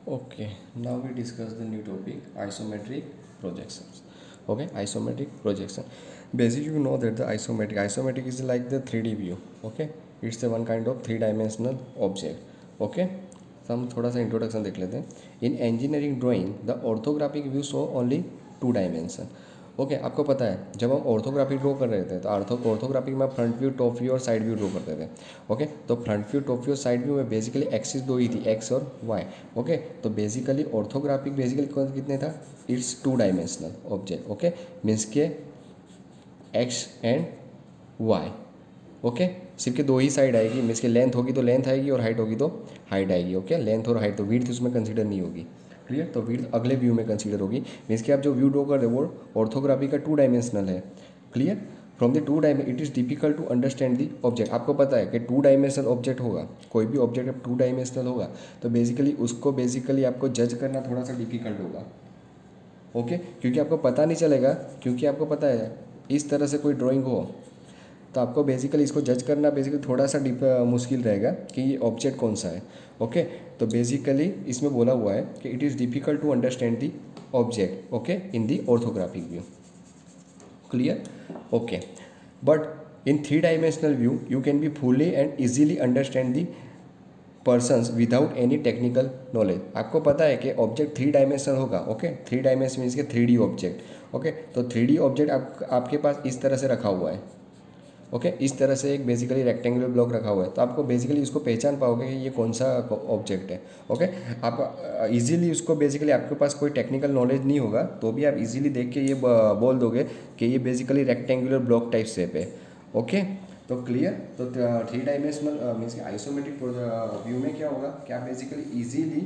Okay, now we discuss the new topic, isometric projections. Okay, isometric projection. Basically, you know that the isometric is like the 3D view. Okay, it's the one kind of three-dimensional object. Okay, तो हम थोड़ा सा introduction देख लेते हैं. In engineering drawing the orthographic view show only two dimension. Okay आपको पता है जब हम ऑर्थोग्राफी ड्रॉ कर रहे थे तो ऑर्थोग्राफी में फ्रंट व्यू, टॉप व्यू और साइड व्यू ड्रॉ करते थे. ओके तो फ्रंट व्यू, टॉप व्यू और साइड व्यू में बेसिकली एक्सिस दो ही थी, एक्स और वाई. ओके तो बेसिकली ऑर्थोग्राफिक बेसिकली कितने था, it's two dimensional object. Okay means के एक्स एंड वाई. ओके सिर्फ के दो ही साइड आएगी, मीन्स के लेंथ होगी तो लेंथ आएगी और हाइट होगी तो हाइट आएगी. ओके लेंथ और हाइट, तो विड्थ उसमें कंसीडर नहीं होगी. क्लियर, तो विड्थ अगले व्यू में कंसीडर होगी. मीन्स कि आप जो व्यू ड्रॉ कर रहे हो वो ऑर्थोग्राफी का टू डायमेंशनल है. Clear, from the two dimension it is difficult to understand the object. आपको पता है कि टू डायमेंशनल ऑब्जेक्ट होगा, कोई भी ऑब्जेक्ट टू डायमेंशनल होगा तो बेसिकली उसको आपको जज करना थोड़ा सा डिफिकल्ट होगा. ओके क्योंकि आपको पता नहीं चलेगा, क्योंकि आपको पता है इस तरह से कोई ड्राइंग हो तो आपको बेसिकली इसको जज करना बेसिकली थोड़ा सा मुश्किल रहेगा कि ये ऑब्जेक्ट कौन सा है. ओके तो बेसिकली इसमें बोला हुआ है कि it is difficult to understand the object. Okay in the orthographic view. Clear, okay but in three dimensional view you can be fully and easily understand the persons without any technical knowledge. आपको पता है कि object three dimensional होगा. Okay three dimension means के 3D object. Okay तो 3D object आपके पास इस तरह से रखा हुआ है. ओके इस तरह से एक बेसिकली रेक्टेंगुलर ब्लॉक रखा हुआ है तो आपको बेसिकली इसको पहचान पाओगे कि ये कौन सा ऑब्जेक्ट है. ओके आप इजीली उसको बेसिकली आपके पास कोई टेक्निकल नॉलेज नहीं होगा तो भी आप इजीली देख के ये बोल दोगे कि ये basically rectangular block type shape है. ओके तो क्लियर, तो थ्री डायमेंशनल मीन्स कि आइसोमेट्रिक व्यू में क्या होगा कि आप बेसिकली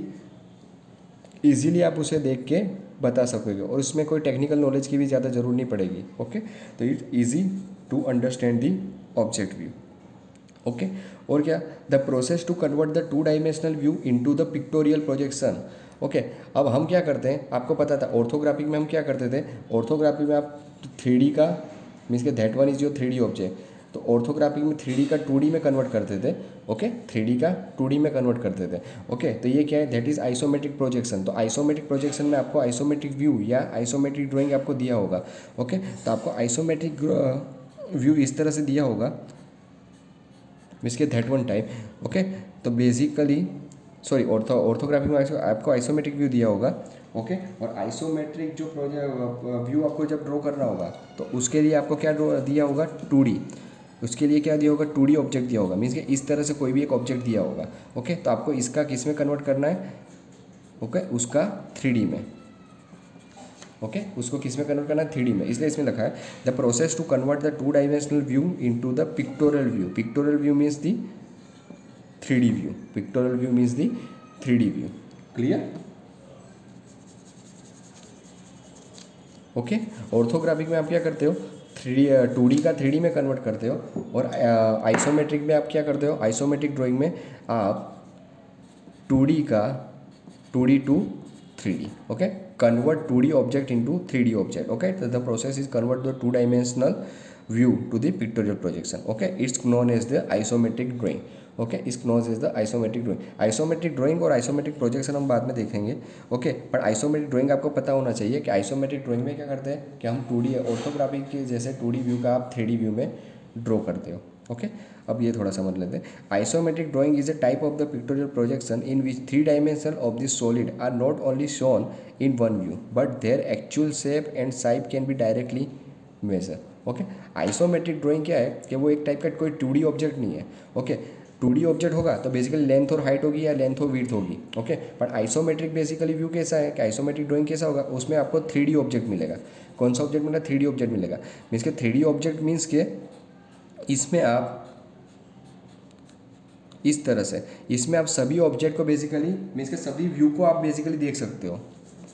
इजीली आप उसे देख के बता सकोगे और उसमें कोई टेक्निकल नॉलेज की भी ज़्यादा ज़रूरत नहीं पड़ेगी. ओके तो it easy to understand the object view. Okay और क्या, the process to convert the two dimensional view into the pictorial projection. Okay अब हम क्या करते हैं, आपको पता था ऑर्थोग्राफिक में हम क्या करते थे, ऑर्थोग्राफी में आप 3D का मीन्स के that one is your 3D object, तो ऑर्थोग्राफिक में 3D का 2D में कन्वर्ट करते थे. ओके 3D का 2D में कन्वर्ट करते थे. ओके तो ये क्या है, दैट इज़ आइसोमेट्रिक प्रोजेक्शन. तो आइसोमेट्रिक प्रोजेक्शन में आपको आइसोमेट्रिक व्यू या आइसोमेट्रिक ड्राइंग आपको दिया होगा. ओके तो आपको आइसोमेट्रिक व्यू इस तरह से दिया होगा मीन्स के दैट वन टाइप. ओके तो बेसिकली सॉरी ऑर्थोग्राफी में आपको आइसोमेट्रिक व्यू दिया होगा. ओके और आइसोमेट्रिक जो व्यू आपको जब ड्रॉ करना होगा तो उसके लिए आपको क्या दिया होगा, 2D. उसके लिए क्या दिया होगा, 2D ऑब्जेक्ट दिया होगा. मीन्स कि इस तरह से कोई भी एक ऑब्जेक्ट दिया होगा. ओके तो आपको इसका किस में कन्वर्ट करना है, ओके उसका 3D में. ओके उसको किस में कन्वर्ट करना है, 3D में. इसलिए इसमें लिखा है the process to convert the two dimensional view into the pictorial view. Pictorial view means the 3D view. Pictorial view means the 3D view. Clear, okay orthographic में आप क्या करते हो, 2D का 3D में कन्वर्ट करते हो और आइसोमेट्रिक में आप क्या करते हो, आइसोमेट्रिक ड्राइंग में आप 2D का 2D to 3D. Okay convert 2D object into 3D object. Okay so the process is convert the two dimensional view to the pictorial projection. Okay it's known as the isometric drawing. Okay it's known as the isometric drawing. Isometric drawing और isometric projection हम बाद में देखेंगे. Okay but isometric drawing आपको पता होना चाहिए कि isometric drawing में क्या करते हैं कि हम 2D ऑर्थोग्राफी के जैसे 2D व्यू का आप 3D व्यू में ड्रॉ करते हो. ओके अब ये थोड़ा समझ लेते हैं. Isometric drawing is a type of the pictorial projection in which 3 dimension of the solid are not only shown in one view but their actual shape and size can be directly measure. Okay isometric drawing क्या है कि वो एक type का कोई 2D object नहीं है. Okay 2D object होगा तो बेसिकली लेंथ और हाइट होगी या लेंथ और विड्थ होगी. Okay but isometric basically view कैसा है कि आइसोमेट्रिक ड्राइंग कैसा होगा, उसमें आपको 3D ऑब्जेक्ट मिलेगा. कौन सा ऑब्जेक्ट मिलेगा, 3D ऑब्जेक्ट मिलेगा. मीन्स के 3D ऑब्जेक्ट मीन्स के इसमें आप इस तरह से इसमें आप सभी ऑब्जेक्ट को बेसिकली मीन्स के सभी व्यू को आप बेसिकली देख सकते हो.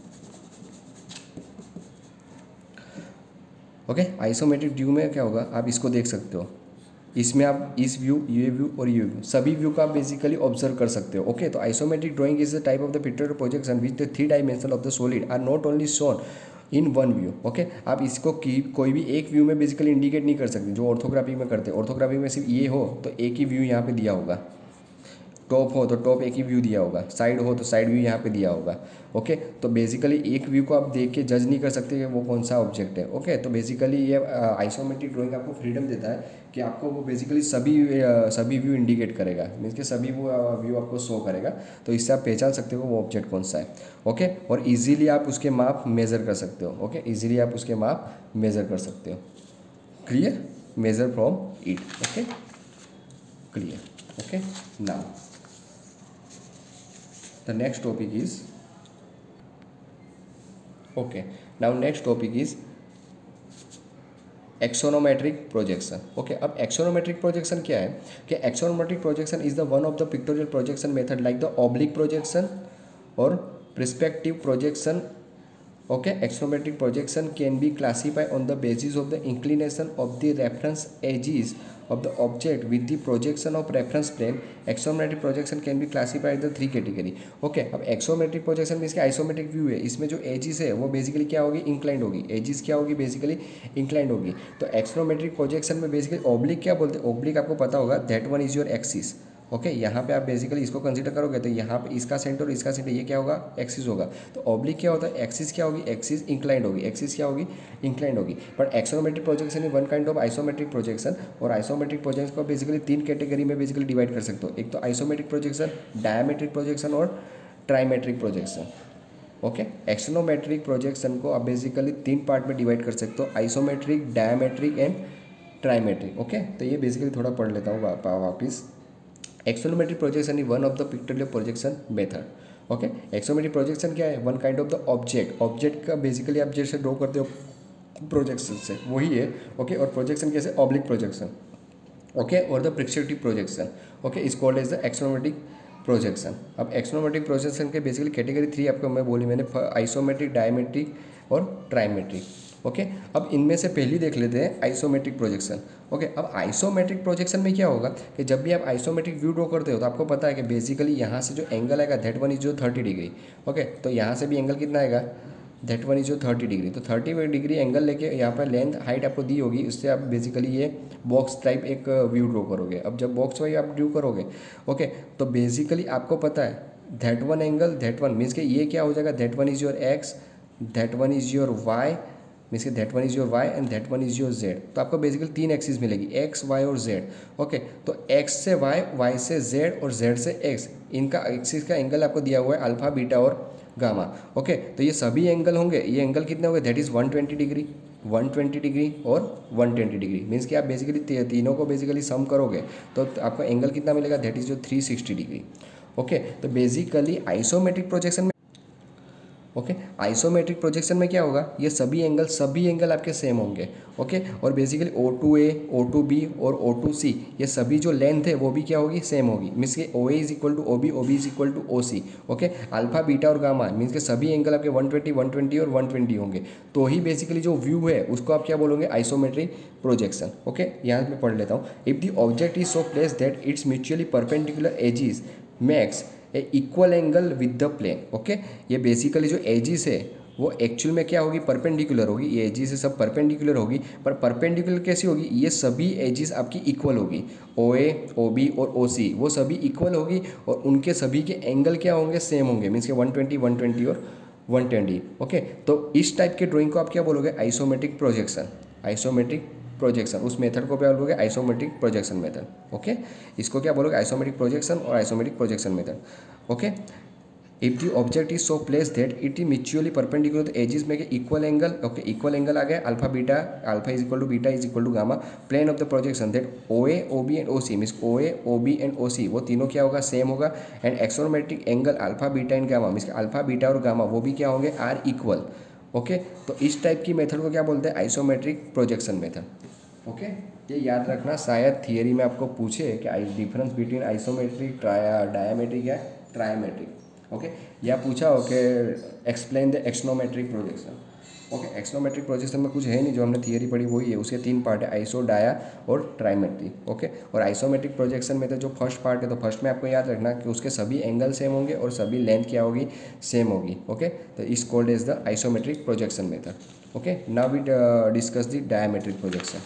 ओके आइसोमेट्रिक व्यू में क्या होगा, आप इसको देख सकते हो, इसमें आप इस व्यू, ये व्यू और ये व्यू सभी व्यू को आप बेसिकली ऑब्जर्व कर सकते हो. ओके तो isometric drawing is the type of the pictorial projection which the 3 dimension of the solid are not only shown in one view. Okay आप इसको कोई भी एक व्यू में बेसिकली इंडिकेट नहीं कर सकते जो ऑर्थोग्राफी में करते हैं. ऑर्थोग्राफी में सिर्फ ये हो तो एक ही व्यू यहाँ पे दिया होगा. टॉप हो तो टॉप एक ही व्यू दिया होगा, साइड हो तो साइड व्यू यहाँ पे दिया होगा। ओके, तो बेसिकली एक व्यू को आप देख के जज नहीं कर सकते कि वो कौन सा ऑब्जेक्ट है। ओके, तो बेसिकली ये आइसोमेट्रिक ड्राइंग आपको फ्रीडम देता है कि आपको वो बेसिकली सभी व्यू इंडिकेट करेगा, मीन्स कि सभी वो व्यू आपको शो करेगा। तो इससे आप पहचान सकते हो वो ऑब्जेक्ट कौन सा है। ओके, और इजीली आप उसके माप मेज़र कर सकते हो। ओके, इजीली आप उसके माप मेज़र कर सकते हो। Clear, measure from it. Okay, clear. Okay, now the next topic is okay now next topic is axonometric projection. Okay, अब एक्सोनोमेट्रिक प्रोजेक्शन क्या है कि axonometric projection is the one of the pictorial projection method like the oblique projection और perspective projection. Okay, axonometric projection can be classified on the basis of the inclination of the reference edges of the object with the projection of reference plane. Axonometric projection can be classified in the three category. Okay, अब axonometric projection में इसके isometric view है, इसमें जो edges है वो basically क्या होगी, inclined होगी। edges क्या होगी, basically inclined होगी। तो axonometric projection में basically oblique क्या बोलते हैं, oblique आपको पता होगा, that one is your axis। Okay, यहाँ पे आप बेसिकली इसको कंसीडर करोगे तो यहाँ पे इसका सेंटर और इसका सेंटर ये क्या होगा, एक्सिस होगा। तो ऑब्लिक क्या होता है, एक्सिस क्या होगी, एक्सिस इंक्लाइंड होगी, एक्सिस क्या होगी, इंक्लाइंड होगी। But axonometric projection is one kind of isometric projection. और आइसोमेट्रिक प्रोजेक्शन को बेसिकली तीन कैटेगरी में बेसिकली डिवाइड कर सकते हो। एक तो आइसोमेट्रिक प्रोजेक्शन, डायमेट्रिक प्रोजेक्शन और trimetric projection. Okay, axonometric projection को आप बेसिकली तीन पार्ट में डिवाइड कर सकते हो, isometric, dimetric and trimetric. Okay, तो ये बेसिकली थोड़ा पढ़ लेता हूँ वापिस। Axonometric projection is one of the pictorial projection method. Okay, axonometric projection क्या है, one kind of the object का बेसिकली आप जैसे ड्रॉ करते हो प्रोजेक्शन से वही है। ओके, और प्रोजेक्शन कैसे, ऑब्लिक प्रोजेक्शन। ओके, और the perspective projection. Okay, is called as the axonometric projection. अब एक्सोनोमेट्रिक प्रोजेक्शन के बेसिकली कैटेगरी थ्री आपको मैं बोली मैंने, आइसोमेट्रिक, डायमेट्रिक और ट्राइमेट्रिक। ओके, अब इनमें से पहली देख लेते हैं आइसोमेट्रिक प्रोजेक्शन। ओके, अब आइसोमेट्रिक प्रोजेक्शन में क्या होगा कि जब भी आप आइसोमेट्रिक व्यू ड्रॉ करते हो तो आपको पता है कि बेसिकली यहाँ से जो एंगल आएगा दैट वन इज जो 30 डिग्री। ओके, तो यहाँ से भी एंगल कितना आएगा, दैट वन इज जो 30 डिग्री। तो 30 डिग्री एंगल लेके यहाँ पर लेंथ हाइट आपको दी होगी, उससे आप बेसिकली ये बॉक्स टाइप एक व्यू ड्रॉ करोगे। अब जब बॉक्स वाइज आप ड्रॉ करोगे, ओके, तो बेसिकली आपको पता है that one angle, that one means कि ये क्या हो जाएगा, that one is your X, that one is your Y, means कि that one is your Y and that one is your Z. तो आपको बेसिकली तीन एक्सिस मिलेगी, एक्स, वाई और जेड। ओके, तो एक्स से वाई, वाई से Z और जेड से एक्स, इनका एक्सिस का एंगल आपको दिया हुआ है अल्फा, बीटा और गामा। ओके, तो ये सभी एंगल होंगे, ये एंगल कितने होंगे, दैट इज़ 120 डिग्री, 120 डिग्री और 120 डिग्री। मीन्स कि आप बेसिकली तीनों को बेसिकली सम करोगे तो आपको एंगल कितना मिलेगा, दैट इज़ जो 360 डिग्री। ओके, तो बेसिकली आइसोमेट्रिक प्रोजेक्शन में ओके, आइसोमेट्रिक प्रोजेक्शन में क्या होगा, ये सभी एंगल आपके सेम होंगे। ओके, और बेसिकली O2A, O2B और O2C ये सभी जो लेंथ है वो भी क्या होगी, सेम होगी। मीन्स के OA is equal to OB, OB is equal to OC। Okay, alpha, beta और गामा मीन्स के सभी एंगल आपके 120, 120 और 120 होंगे। तो ही बेसिकली जो व्यू है उसको आप क्या बोलोगे, आइसोमेट्रिक प्रोजेक्शन। ओके, यहाँ मैं पढ़ लेता हूँ। If the object is so place that it's mutually perpendicular axes makes a equal angle with the plane. Okay, ये बेसिकली जो एजिस है वो एक्चुअल में क्या होगी, परपेंडिकुलर होगी। ये एजिस है सब परपेंडिकुलर होगी, पर परपेंडिकुलर कैसी होगी, ये सभी एजिस आपकी इक्वल होगी। OA, OB और OC वो सभी इक्वल होगी और उनके सभी के एंगल क्या होंगे, सेम होंगे। मीन्स के 120, 120 और 120। ओके, तो इस टाइप के ड्राइंग को आप क्या बोलोगे, आइसोमेट्रिक प्रोजेक्शन। आइसोमेट्रिक प्रोजेक्शन, उस मेथड को क्या बोलोगे, आइसोमेट्रिक प्रोजेक्शन मेथड। ओके, इसको क्या बोलोगे, आइसोमेट्रिक प्रोजेक्शन और isometric projection method. Okay, if the object is so place that it is mutually perpendicular तो एजिस में equal angle. Okay, equal angle आ गया, alpha beta, alpha is equal to beta is equal to gamma. Plane of the projection that OA, OB and OC means OA, OB and OC वो तीनों क्या होगा, same होगा। And axonometric angle alpha, beta and gamma means alpha, beta और gamma वो भी क्या होंगे, आर इक्वल। ओके, तो इस टाइप की मेथड को क्या बोलते हैं, आइसोमेट्रिक प्रोजेक्शन मेथड। ओके, ये याद रखना, शायद थियरी में आपको पूछे कि डिफरेंस बिटवीन आइसोमेट्रिक, डायमेट्रिक या ट्राइमेट्रिक। ओके, या पूछा हो कि explain the axonometric projection. Okay, axonometric projection में कुछ है नहीं, जो हमने थियरी पढ़ी वही है, उसके तीन पार्ट है, आइसो, डाया और ट्राइमेट्रिक। ओके, और आइसोमेट्रिक प्रोजेक्शन में तो जो फर्स्ट पार्ट है, तो फर्स्ट में आपको याद रखना कि उसके सभी एंगल सेम होंगे और सभी लेंथ क्या होगी, सेम होगी। ओके, तो इस called is the isometric projection method. Okay, now we discuss the dimetric projection.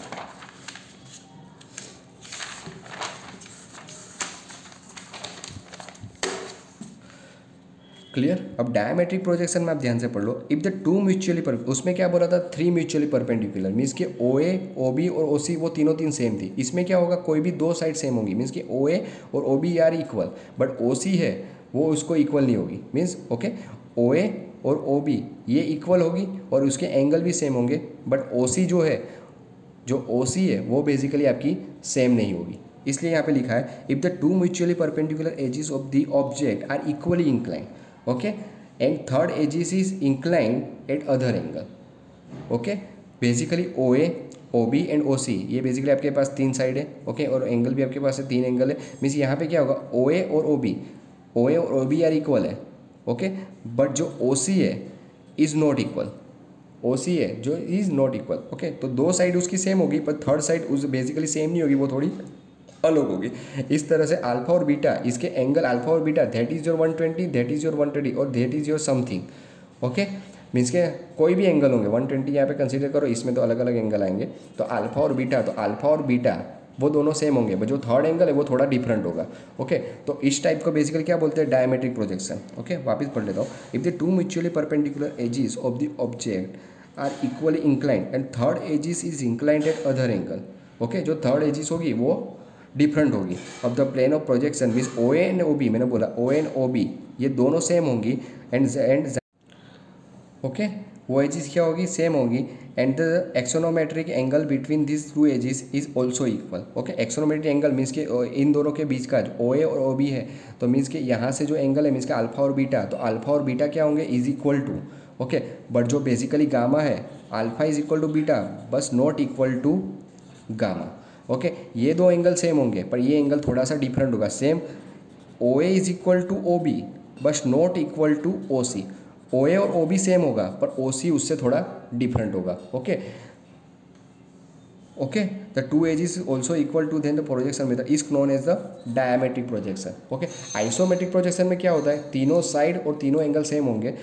Clear. अब डायमेट्रिक प्रोजेक्शन में आप ध्यान से पढ़ लो, इफ द टू म्यूचुअली उसमें क्या बोला था, 3 म्यूचुअली परपेंडिकुलर, मीन्स कि ओ ए ओ बी और ओ सी वो तीनों तीन सेम थी। इसमें क्या होगा, कोई भी दो साइड सेम होगी, मीन्स कि ओ ए और O B are equal, but O C है वो उसको इक्वल नहीं होगी, मीन्स ओके ओ ए और ओ बी ये इक्वल होगी और उसके एंगल भी सेम होंगे, बट ओ सी जो ओ सी है वो बेसिकली आपकी सेम नहीं होगी। इसलिए यहाँ पे लिखा है if the two mutually perpendicular axes of the object are equally incline, okay, and third axes is inclined at other angle, okay. Basically O A O B and O C ये basically आपके पास तीन side है, okay, और angle भी आपके पास है, तीन angle है। मीन्स यहाँ पे क्या होगा, ओ ए और ओ बी आर इक्वल है, ओके, बट जो ओ सी है is not equal, O C है जो इज़ नॉट इक्वल, ओके। तो दो साइड उसकी सेम होगी पर थर्ड साइड उस बेसिकली सेम नहीं होगी, वो थोड़ी अलग होगी। इस तरह से अल्फा और बीटा, इसके एंगल अल्फा और beta, that is your 120, that is your 130 और that is your something, okay. Means के कोई भी एंगल होंगे, 120 यहाँ पे कंसीडर करो, इसमें तो अलग अलग एंगल आएंगे। तो अल्फा और बीटा वो दोनों सेम होंगे, बट जो थर्ड एंगल है वो थोड़ा डिफरेंट होगा, ओके। तो इस टाइप को बेसिकली क्या बोलते हैं, डायमेट्रिक प्रोजेक्शन, ओके। वापस पढ़ लेता हूँ, if the two mutually perpendicular axes of the object are equally inclined and third axes is inclined at other angle, okay. जो थर्ड एजिस होगी वो डिफरेंट होगी of the plane of projection, means O A and O B, मैंने बोला ओ A and O B ये दोनों same होंगी and okay, वो एजिस क्या होगी, सेम होगी, and the axonometric angle between this two axes is also equal, okay. Axonometric angle means के इन दोनों के बीच का जो ओ ए और ओ बी है, तो मीन्स के यहाँ से जो एंगल है मीन्स के अल्फा और बीटा, तो अल्फा और बीटा क्या होंगे, is equal to, okay. But जो बेसिकली गामा है, alpha is equal to beta but not equal to gamma, okay. ये दो एंगल सेम होंगे पर ये एंगल थोड़ा सा डिफरेंट होगा। Same O A is equal to O B but not equal to O C, O A और O B same होगा पर ओ सी उससे थोड़ा डिफरेंट होगा, okay. Okay, the two axes is also equal to, then the projection method is known as the dimetric projection, okay. Isometric projection में क्या होता है, तीनों साइड और तीनों एंगल सेम होंगे।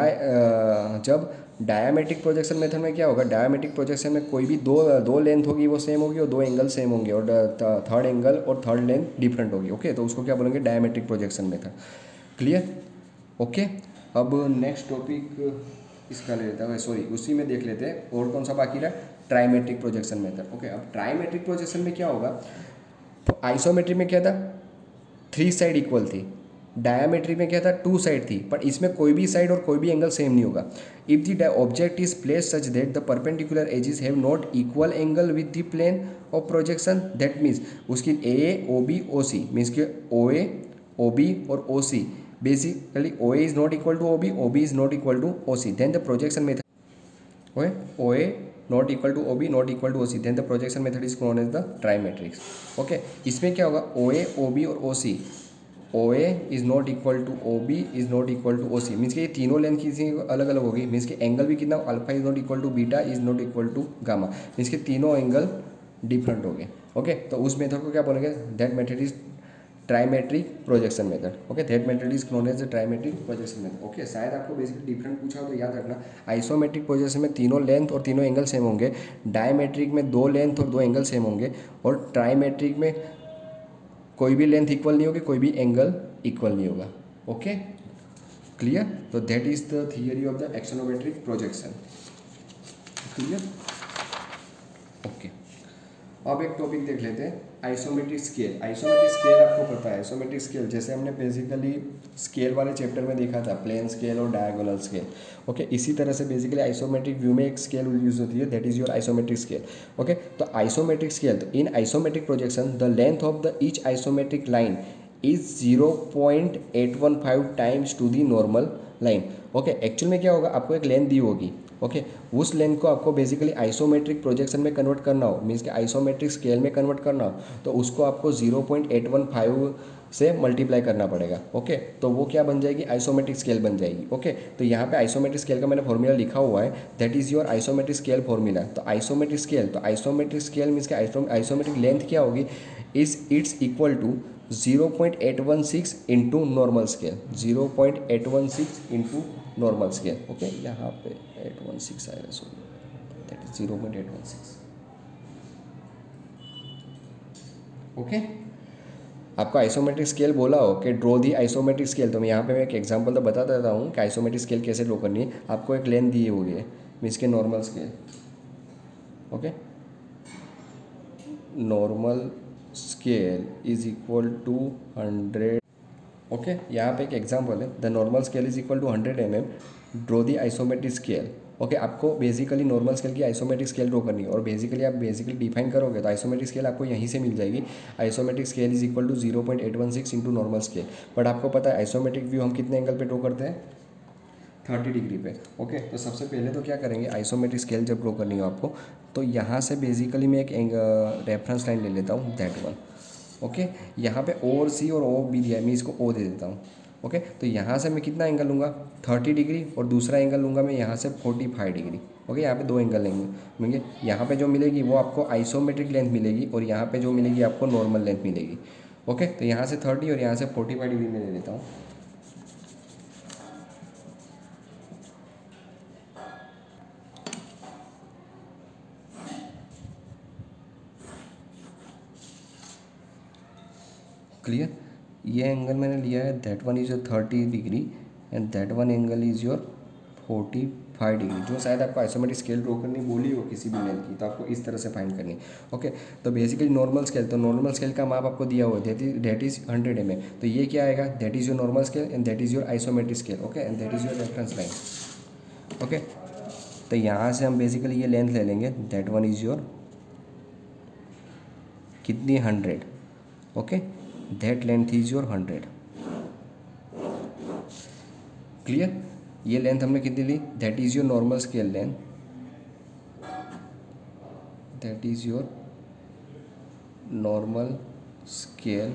जब डायमेट्रिक प्रोजेक्शन मेथड में क्या होगा, डायमेट्रिक प्रोजेक्शन में कोई भी दो लेंथ होगी वो सेम होगी और दो एंगल सेम होंगे और थर्ड एंगल और थर्ड लेंथ डिफरेंट होगी, ओके। तो उसको क्या बोलेंगे, dimetric projection method, clear, okay. अब नेक्स्ट टॉपिक इसका ले लेता है, सॉरी उसी में देख लेते हैं और कौन सा बाकी रहा, ट्राइमेट्रिक प्रोजेक्शन मेथड, ओके। अब ट्राइमेट्रिक प्रोजेक्शन में क्या होगा, तो आइसोमेट्रिक में क्या था, 3 साइड इक्वल थी, डायमेट्रिक में क्या था, 2 साइड थी, पर इसमें कोई भी साइड और कोई भी एंगल सेम नहीं होगा। If the object is place such that the perpendicular axes have not equal angle with the plane of projection, that means उसकी A O B O C, means के ओ ए ओ बी और O C basically O A is not equal to O B is not equal to O C, then the projection method, okay, O A not equal to O B not equal to O C, then the projection method is known as the trimetrics, okay. इसमें क्या होगा, O A O B और O C, O A is not equal to O B is not equal to O C, means के ये तीनों length किसी अलग अलग होगी, मीन्स के एंगल भी कितना, alpha is not equal to beta is not equal to gamma, means के तीनों एंगल डिफरेंट हो गए, ओके। तो उस मेथड को क्या बोलेंगे, that method is trimetric projection method, okay. That method is known as the trimetric projection method, okay. शायद आपको बेसिकली डिफरेंट पूछा हो तो याद रखना, आइसोमेट्रिक प्रोजेक्शन में तीनों लेंथ और तीनों एंगल सेम होंगे, डायमेट्रिक में 2 लेंथ और 2 एंगल सेम होंगे, और ट्राइमेट्रिक में कोई भी लेंथ इक्वल नहीं होगी, कोई भी एंगल इक्वल नहीं होगा, ओके, क्लियर। तो that is the theory of the axonometric projection, clear, okay. अब एक टॉपिक देख लेते हैं, आइसोमेट्रिक स्केल। आइसोमेट्रिक स्केल आपको पता है, आइसोमेट्रिक स्केल जैसे हमने बेसिकली स्केल वाले चैप्टर में देखा था, प्लेन स्केल और डायगोनल स्केल, ओके। इसी तरह से बेसिकली आइसोमेट्रिक व्यू में एक स्केल यूज होती है, that is your isometric scale, okay. तो आइसोमेट्रिक स्केल, तो इन isometric projection the length of the each isometric line is 0.815 times to the normal line, okay. Actual में क्या होगा, आपको एक लेंथ दी होगी, ओके। उस लेंथ को आपको बेसिकली आइसोमेट्रिक प्रोजेक्शन में कन्वर्ट करना हो, मीन्स कि आइसोमेट्रिक स्केल में कन्वर्ट करना हो, तो उसको आपको 0.815 से मल्टीप्लाई करना पड़ेगा, ओके। तो वो क्या बन जाएगी, आइसोमेट्रिक स्केल बन जाएगी, ओके। तो यहाँ पे आइसोमेट्रिक स्केल का मैंने फॉर्मूला लिखा हुआ है, that is your isometric scale formula. तो आइसोमेट्रिक स्केल मीन्स कि आइसोमेट्रिक लेंथ क्या होगी, it's equal to 0.816 into normal scale, 0.816 into normal scale, okay. यहाँ पे 816 आएगा, सॉरी, दैट इज 0.816, ओके। आपको आइसोमेट्रिक स्केल बोला हो कि ड्रॉ दी आइसोमेट्रिक स्केल, तो मैं यहाँ पे मैं एक एग्जांपल तो बता देता हूँ कि आइसोमेट्रिक स्केल कैसे ड्रॉ करनी है। आपको एक लेंथ दी हुई है, मीन्स के normal scale, okay, normal scale is equal to 100, okay. यहाँ पे एक एग्जांपल है, the normal scale is equal to 100 mm, draw the isometric scale, okay. आपको बेसिकली नॉर्मल स्केल की आइसोमेट्रिक स्केल ड्रॉ करनी है, और बेसिकली आप डिफाइन करोगे तो आइसोमेट्रिक स्केल आपको यहीं से मिल जाएगी। Isometric scale is equal to 0.816 into normal scale. But आपको पता है आइसोमेट्रिक व्यू हम कितने एंगल पे ड्रॉ करते हैं, 30 डिग्री पे, ओके। तो सबसे पहले तो क्या करेंगे, आइसोमेट्रिक स्केल जब ड्रॉ करनी हो आपको, तो यहाँ से बेसिकली मैं एक रेफरेंस लाइन ले लेता हूँ, दैट वन, ओके। यहाँ पे ओ और सी और ओ भी दिया है, मैं इसको ओ दे देता हूँ, ओके। तो यहाँ से मैं कितना एंगल लूँगा, 30 डिग्री, और दूसरा एंगल लूँगा मैं यहाँ से 45 डिग्री, ओके। यहाँ पे दो एंगल लेंगे, यहाँ पे जो मिलेगी वो आपको आइसोमेट्रिक लेंथ मिलेगी, और यहाँ पे जो मिलेगी आपको नॉर्मल लेंथ मिलेगी, ओके। तो यहाँ से 30 और यहाँ से 45 डिग्री में ले लेता हूँ। क्लियर, ये एंगल मैंने लिया है, that one is your 30 degree and that one angle is your 45 degree, जो शायद आपको आइसोमेट्रिक स्केल ड्रॉ करनी बोली हो किसी भी लेंथ की, तो आपको इस तरह से फाइंड करनी, ओके। तो बेसिकली नॉर्मल स्केल, तो नॉर्मल स्केल का माप आपको दिया हुआ है, दैट इज 100 mm, तो ये क्या आएगा, that is your normal scale and that is your isometric scale, okay, and that is your reference line, okay. तो यहाँ से हम बेसिकली ये लेंथ ले लेंगे, दैट वन इज योर कितनी 100, okay, that length is your 100, clear. ये length हमने कितनी ली, that is your normal scale length, that is your normal scale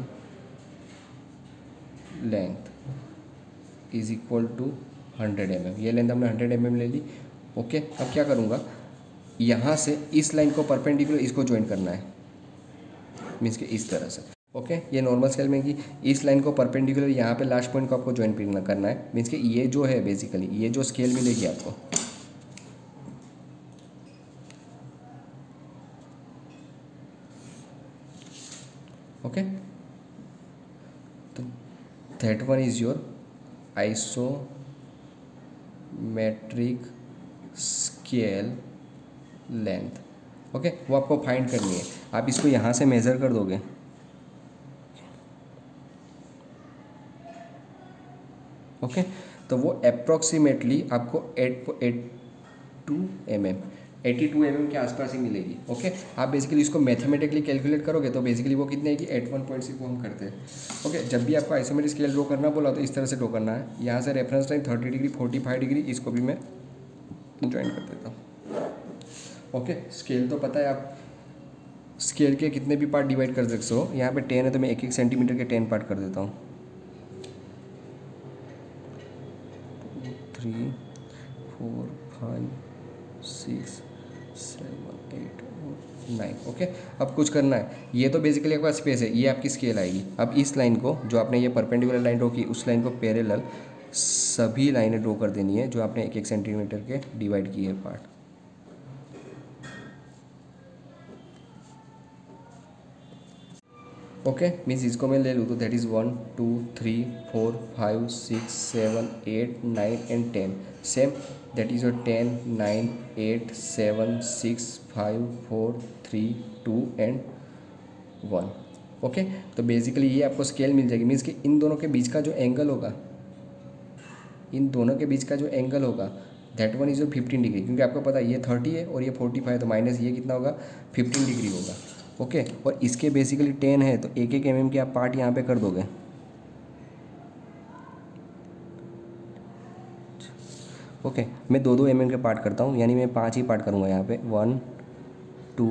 length is equal to 100 mm, ये लेंथ हमने 100 mm ले ली, ओके। अब क्या करूँगा, यहाँ से इस लाइन को परपेंडिकुलर इसको ज्वाइन करना है, मीन्स कि इस तरह से, ओके। ये नॉर्मल स्केल में कि इस लाइन को परपेंडिकुलर यहाँ पे लास्ट पॉइंट को आपको ज्वाइन करना है, मीन्स कि ये जो है बेसिकली ये जो स्केल मिलेगी आपको, ओके। तो that one is your isometric scale length, okay. वो आपको फाइंड करनी है, आप इसको यहाँ से मेज़र कर दोगे, ओके। तो वो अप्रॉक्सीमेटली आपको 82 mm के आसपास ही मिलेगी, ओके। आप बेसिकली इसको मैथमेटिकली कैलकुलेट करोगे तो बेसिकली वो कितने है कि 81.6 को हम करते हैं, ओके। जब भी आपको आइसोमेट्रिक स्केल ड्रॉ करना बोला तो इस तरह से ड्रॉ करना है। यहाँ से रेफरेंस लाइन 30 डिग्री 45 डिग्री, इसको भी मैं ज्वाइन कर देता हूँ, ओके। स्केल तो पता है, आप स्केल के कितने भी पार्ट डिवाइड कर सकते हो, यहाँ पे 10 है तो मैं 1-1 सेंटीमीटर के 10 पार्ट कर देता हूँ, 3 4 5 6 7 8 9, ओके। अब कुछ करना है, ये तो बेसिकली आपका स्पेस है, ये आपकी स्केल आएगी। अब इस लाइन को जो आपने ये परपेंडिकुलर लाइन ड्रॉ की, उस लाइन को पैरेलल सभी लाइनें ड्रॉ कर देनी है जो आपने 1-1 सेंटीमीटर के डिवाइड की है पार्ट, ओके। मीन्स इसको मैं ले लूँ तो that is 1 2 3 4 5 6 7 8 9 and 10, same that is your 10 9 8 7 6 5 4 3 2 and 1, okay. तो बेसिकली ये आपको स्केल मिल जाएगी, मीन्स कि इन दोनों के बीच का जो एंगल होगा, इन दोनों के बीच का जो एंगल होगा that one is your 15 degree, क्योंकि आपको पता है ये 30 है और ये 45, तो माइनस ये कितना होगा 15 डिग्री होगा, ओके। और इसके बेसिकली 10 है तो 1-1 mm के आप पार्ट यहाँ पे कर दोगे, ओके। मैं 2-2 mm के पार्ट करता हूँ, यानी मैं 5 ही पार्ट करूँगा यहाँ पे, 1 2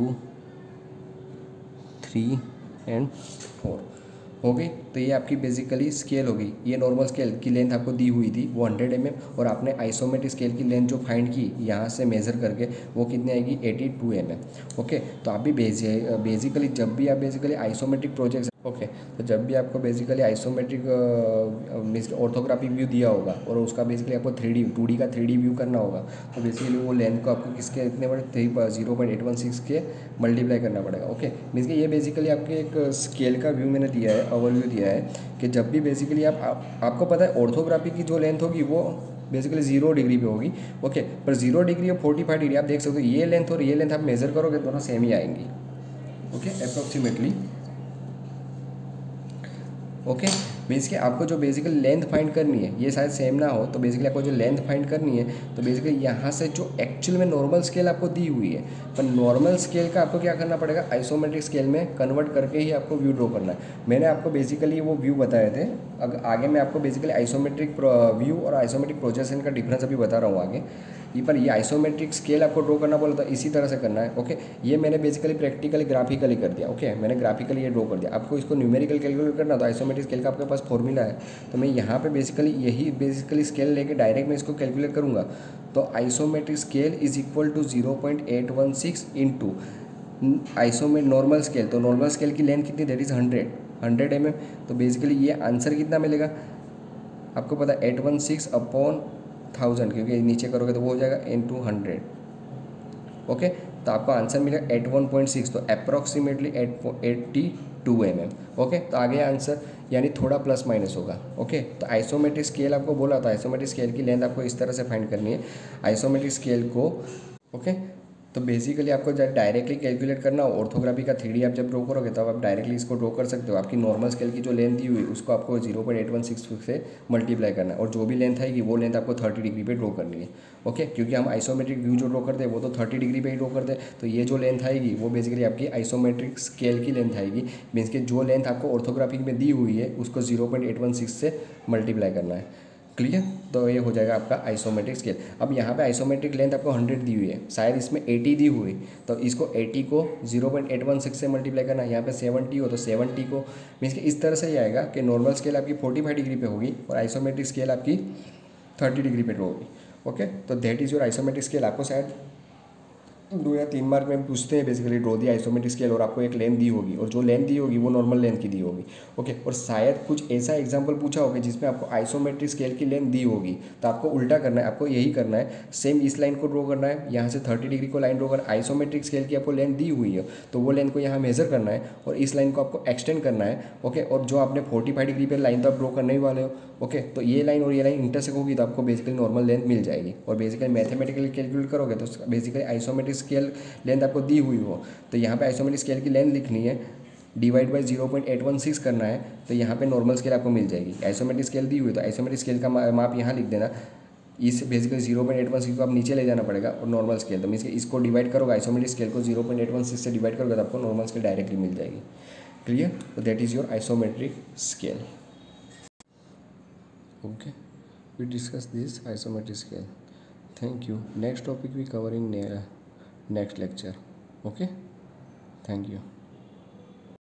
3 एंड 4, हो गई। तो ये आपकी बेसिकली स्केल हो गई। ये नॉर्मल स्केल की लेंथ आपको दी हुई थी वो 100 mm, और आपने आइसोमेट्रिक स्केल की लेंथ जो फाइंड की यहाँ से मेज़र करके वो कितनी आएगी 82 mm, ओके। तो आप भी बेसिकली जब भी आप बेसिकली आइसोमेट्रिक प्रोजेक्ट ओके तो जब भी आपको basically isometric means orthographic view दिया होगा और उसका बेसिकली आपको 2D का 3D व्यू करना होगा, तो बेसिकली वो लेंथ को आपको किसके इतने बड़े 0.816 के मल्टीप्लाई करना पड़ेगा। ओके मीन्स कि ये बेसिकली आपके एक स्केल का व्यू मैंने दिया है, ओवरव्यू दिया है कि जब भी बेसिकली आपको पता है ऑर्थोग्राफी की जो लेंथ होगी वो बेसिकली 0 डिग्री पे होगी। ओके पर 0 डिग्री और 45 डिग्री आप देख सकते हो, ये लेंथ और ये लेंथ आप मेजर करोगे दोनों सेम ही आएंगी। Okay approximately. ओके मीन्स कि आपको जो बेसिकली लेंथ फाइंड करनी है, ये शायद सेम ना हो, तो बेसिकली आपको जो लेंथ फाइंड करनी है तो बेसिकली यहाँ से जो एक्चुअल में नॉर्मल स्केल आपको दी हुई है, पर नॉर्मल स्केल का आपको क्या करना पड़ेगा, आइसोमेट्रिक स्केल में कन्वर्ट करके ही आपको व्यू ड्रॉ करना है। मैंने आपको बेसिकली वो व्यू बताए थे, आगे मैं आपको बेसिकली आइसोमेट्रिक व्यू और आइसोमेट्रिक प्रोजेक्शन का डिफरेंस अभी बता रहा हूँ आगे। पर ये आइसोमेट्रिक स्केल आपको ड्रॉ करना बोला था, इसी तरह से करना है। ओके ये मैंने बेसिकली प्रैक्टिकली ग्राफिकली कर दिया। ओके मैंने ग्राफिकली ये ड्रॉ कर दिया। आपको इसको न्यूमेरिकल कैलकुलेट करना तो आइसोमेट्रिक स्केल का आपके पास फॉर्मूला है, तो मैं यहाँ पे बेसिकली यही बेसिकली स्केल लेके डायरेक्ट मैं इसको कैलकुलेट करूँगा। तो isometric scale is equal to 0.816 into normal scale. तो नॉर्मल स्केल की लेंथ कितनी, दैट इज़ 100 mm। तो बेसिकली ये आंसर कितना मिलेगा आपको पता है 816/1000, क्योंकि नीचे करोगे तो वो हो जाएगा into 100। ओके तो आपको आंसर मिलेगा 81.6, तो अप्रॉक्सीमेटली 82 mm। ओके तो आगे आंसर यानी थोड़ा प्लस माइनस होगा। ओके तो आइसोमेट्रिक स्केल आपको बोला था, आइसोमेट्रिक स्केल की लेंथ आपको इस तरह से फाइंड करनी है आइसोमेट्रिक स्केल को। ओके तो बेसिकली आपको जब डायरेक्टली कैलकुलेट करना हो, ऑर्थोग्राफी का 3D आप जब ड्रॉ करोगे तब आप डायरेक्टली इसको ड्रॉ कर सकते हो। आपकी नॉर्मल स्केल की जो लेंथ दी हुई है उसको आपको 0.816 से मल्टीप्लाई करना है, और जो भी लेंथ आएगी वो लेंथ आपको 30 डिग्री पे ड्रॉ करनी है। ओके क्योंकि हम आइसोमेट्रिक व्यू जो ड्रॉ करते हैं वो तो 30 डिग्री पे ही ड्रॉ करते हैं, तो ये जो लेंथ आएगी वो बेसिकली आपकी आइसोमेट्रिक स्केल की लेंथ आएगी। मीन्स कि जो लेंथ आपको ऑर्थोग्राफी में दी हुई है उसको 0.816 से मल्टीप्लाई करना है। क्लियर, तो ये हो जाएगा आपका आइसोमेट्रिक स्केल। अब यहाँ पे आइसोमेट्रिक लेंथ आपको 100 दी हुई है, शायद इसमें 80 दी हुई, तो इसको 80 को 0.816 से मल्टीप्लाई करना है। यहाँ पे 70 हो तो 70 को, मीन्स कि इस तरह से ही आएगा कि नॉर्मल स्केल आपकी 45 डिग्री पे होगी और आइसोमेट्रिक स्केल आपकी 30 डिग्री पे होगी। ओके तो that is your isometric scale. आपको शायद 2 या 3 मार्क में पूछते हैं basically draw the isometric scale, और आपको एक लेंथ दी होगी और जो लेंथ दी होगी वो नॉर्मल लेंथ की दी होगी। ओके और शायद कुछ ऐसा एग्जांपल पूछा होगा जिसमें आपको आइसोमेट्रिक स्केल की लेंथ दी होगी, तो आपको उल्टा करना है, आपको यही करना है, सेम इस लाइन को ड्रॉ करना है, यहाँ से 30 डिग्री को लाइन ड्रॉ करना है। आइसोमेट्रिक स्केल की आपको लेंथ दी हुई है तो वो लेंथ को यहाँ मेजर करना है और इस लाइन को आपको एक्सटेंड करना है। ओके और जो आपने 45 डिग्री पर लाइन तो आप ड्रॉ करने ही वाले हो। ओके तो ये लाइन और ये लाइन इंटरसेक्ट होगी तो आपको बेसिकली नॉर्मल लेंथ मिल जाएगी, और बेसिकली मैथमेटिकली कैलकुलेट करोगे तो बेसिकली आइसोमेट्रिक स्केल लेंथ आपको दी हुई हो, तो यहाँ पे आइसोमेट्रिक स्केल की लेंथ लिखनी है, डिवाइड बाई 0.816 करना है, तो यहाँ पे नॉर्मल स्केल आपको मिल जाएगी। आइसोमेट्रिक स्केल दी हुई तो आइसोमेट्रिक स्केल का माप यहाँ लिख देना, इस बेसिकली 0.816 को आप नीचे ले जाना पड़ेगा और नॉर्मल स्केल, तो मीन्स इसको डिवाइड करोगे आइसोमेट्रिक स्केल को 0.816 से डिवाइड करोगे तो आपको नॉर्मल स्केल डायरेक्टली मिल जाएगी। क्लियर, तो that is your isometric scale. Okay we discuss this isometric scale. Thank you. Next topic we cover in next lecture. Okay, thank you.